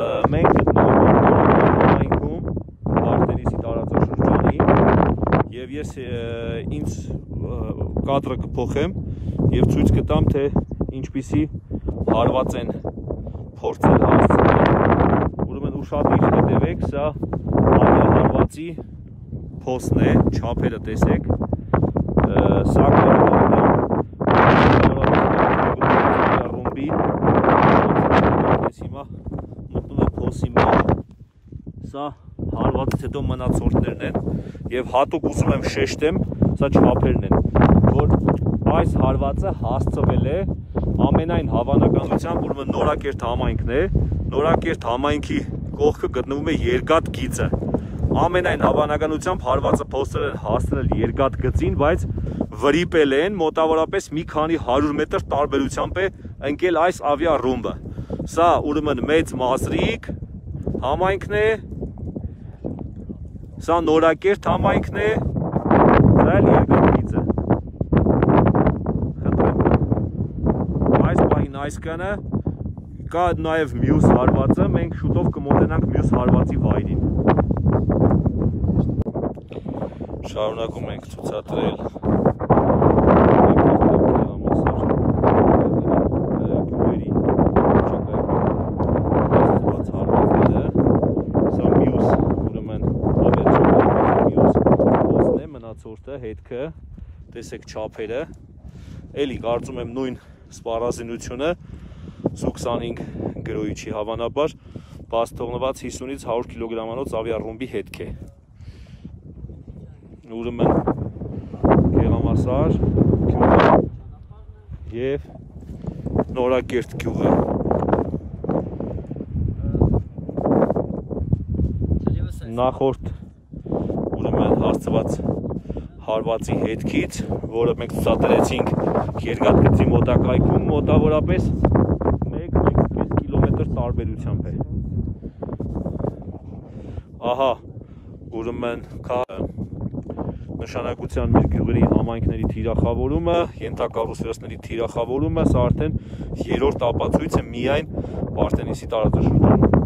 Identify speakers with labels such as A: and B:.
A: մենք գտնվում ենք համայնքում Վարդենիսի տարածաշրջանի եւ ես ինձ կադրը կփոխեմ եւ ցույց կտամ թե ինչպիսի հարված են փորձել հասցնել ուրեմն ուշադիր հետևեք սա ամենահարվածի փոստն է չափերը տեսեք սա ռումբի հիմա մտնում է փոսի մեջ սա հարվածից հետո մնացորդներն են եւ հատուկ ուզում եմ շեշտեմ սա չափերն են որ այս հարվածը հասցվել է ամենայն հավանականությամբ ուրեմն Նորակերտ համայնքն է Նորակերտ համայնքի կողքը գտնվում է Երկաթ գիծը ամենայն հավանականությամբ հարվածը փոստել են հասցնել Երկաթ գծին բայց վրիպել են մոտավորապես մի քանի 100 մետր տարբերությամբ է ընկել այս ավիա ռումբը սա ուրեմն մեծ Մազրիկ համայնքն է սա Նորակերտ համայնքն է սա էլ Երկաթ գիծը այս պահին այսքանը կա նաև մյուս հարվածը մենք շուտով կմոտենանք մյուս հարվածի վայրին շարունակում ենք ցուցադրել հետքը տեսեք չափերը էլի կարծում եմ նույն սպառազինությունը Su-25 գրոյիչի հավանաբար բաց թողնված 50-ից 100 կիլոգրամանոց ավիառումբի հետք է ուրեմն Գեղամասար գյուղը եւ Նորակերտ գյուղը նախորդ ուրեմն հասցված հարվածի հետքից, որը մենք ցուցադրեցինք Երկաթ գծի մոտակայքում, մոտավորապես 1-1.5 կիլոմետր տարբերությամբ է։ Ահա, ուրեմն նշանակության մեր գյուղերի համայնքների թիրախավորումը, ենթակառուցվածքների թիրախավորումը, սա արդեն երրորդ ապացույցը միայն Վարդենիսի տարածաշրջանում։